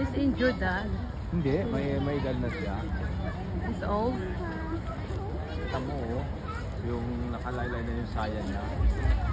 He's injured, Dad. Hindi, may edad na siya. He's old. Kita mo, yung nakalaylay na yung saya niya.